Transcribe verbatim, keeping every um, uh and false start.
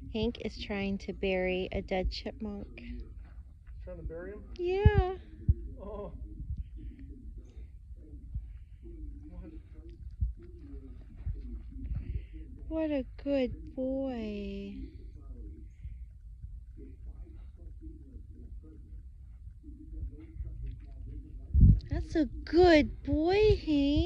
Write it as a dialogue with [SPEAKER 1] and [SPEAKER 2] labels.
[SPEAKER 1] Hank is trying to bury a dead chipmunk.
[SPEAKER 2] Trying to bury him?
[SPEAKER 1] Yeah.
[SPEAKER 2] Oh. What?
[SPEAKER 1] What a good boy. That's a good boy, Hank.